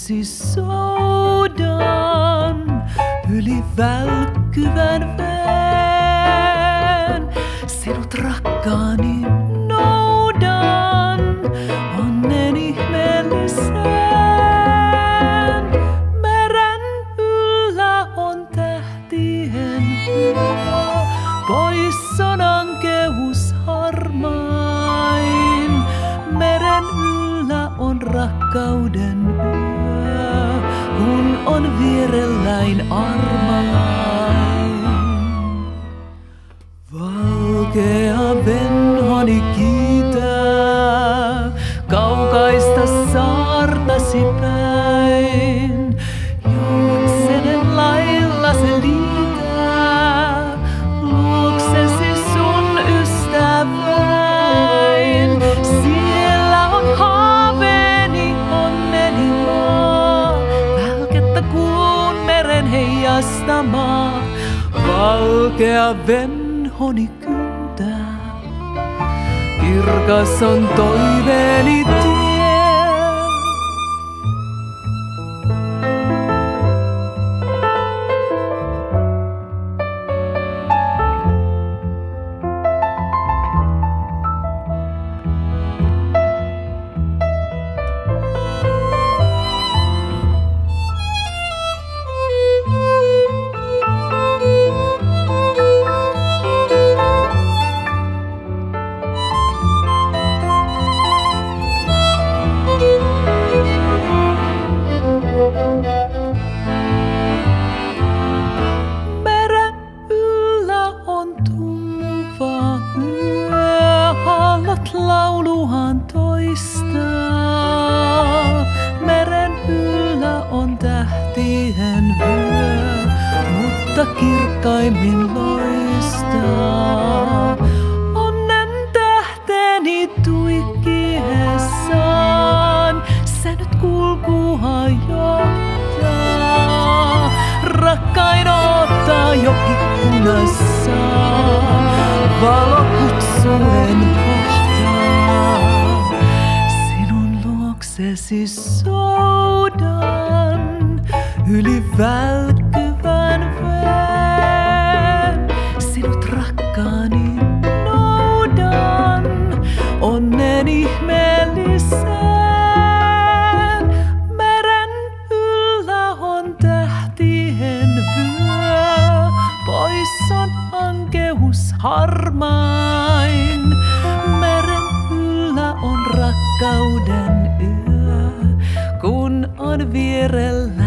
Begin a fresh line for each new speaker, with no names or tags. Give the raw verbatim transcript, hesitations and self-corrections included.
luoksesi soudan yli välkkyvän veen. Sinut rakkaani noudan onnen ihmeellisen. Meren yllä on tähtien yö, pois on ankeus harmain. Meren yllä on rakkauden yö, kun on vierelläin armain. Valkea venhoni kiitää kaukaista saartasi päin. Joutsenen lailla se liitää luoksesi sun ystäväin. Siellä on haaveeni, onneni maa, välkettä kuun meren heijastamaa. Valkea venhoni kyntää, kirkas on toiveeni tie. Meren yllä on tummuva yö, aallot lauluaan toistaa. Meren yllä on tähtien vyö, mutta kirkkaimmin loistaa. Onnen tähteni tuikkiessaan, se nyt kulkua johtaa. Rakkain odottaa jo ikkunassaan, valo kutsuen kohtaa. Sinun luoksesi soudan yli välkkyvän veen. Sinut rakkaani noudan onnen ihmeellisen. Meren yllä on tähtien vyö, pois on ankeus harmain. Meren yllä on rakkauden yö, kun on vierellä